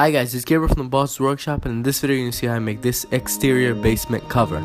Hi guys, it's Gabriel from the Boss Workshop, and in this video you're going to see how I make this exterior basement cover.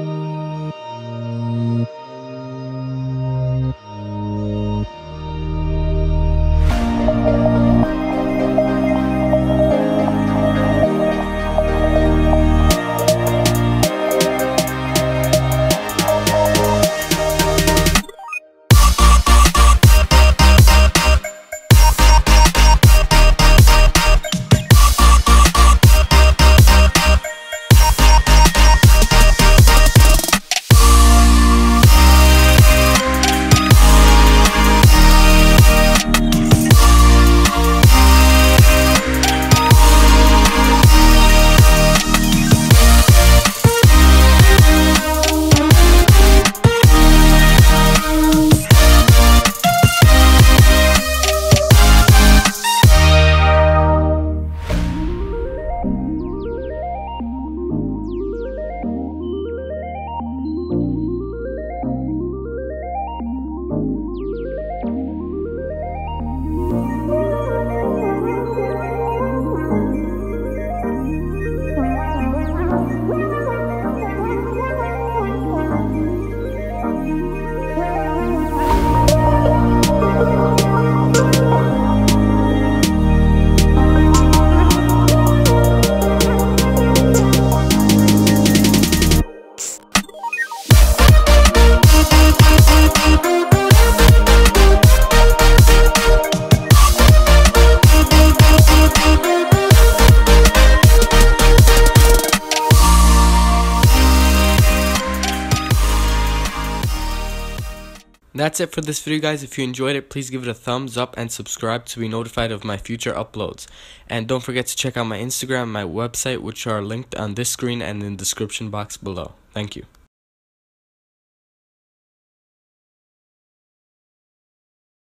That's it for this video, guys. If you enjoyed it, please give it a thumbs up and subscribe to be notified of my future uploads. And don't forget to check out my Instagram and my website, which are linked on this screen and in the description box below. Thank you.